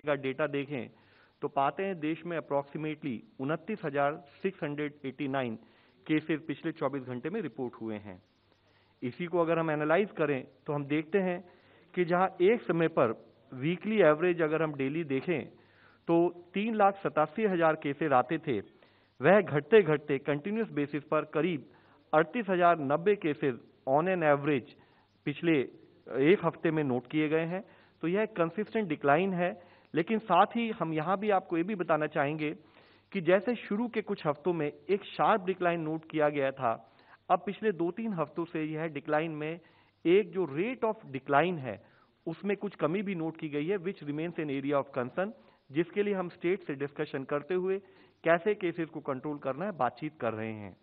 का डेटा देखें तो पाते हैं देश में अप्रॉक्सीमेटली 29,689 केसेस पिछले 24 घंटे में रिपोर्ट हुए हैं। इसी को अगर हम एनालाइज करें तो हम देखते हैं कि जहां एक समय पर वीकली एवरेज अगर हम डेली देखें तो 3,87,000 केसेस आते थे, वह घटते घटते कंटिन्यूस बेसिस पर करीब 38,090 केसेस ऑन एन एवरेज पिछले एक हफ्ते में नोट किए गए हैं। तो यह कंसिस्टेंट डिक्लाइन है, लेकिन साथ ही हम यहां भी आपको ये भी बताना चाहेंगे कि जैसे शुरू के कुछ हफ्तों में एक शार्प डिक्लाइन नोट किया गया था, अब पिछले 2-3 हफ्तों से यह डिक्लाइन में एक जो रेट ऑफ डिक्लाइन है उसमें कुछ कमी भी नोट की गई है, which remains an area of concern, जिसके लिए हम स्टेट से डिस्कशन करते हुए कैसे केसेस को कंट्रोल करना है बातचीत कर रहे हैं।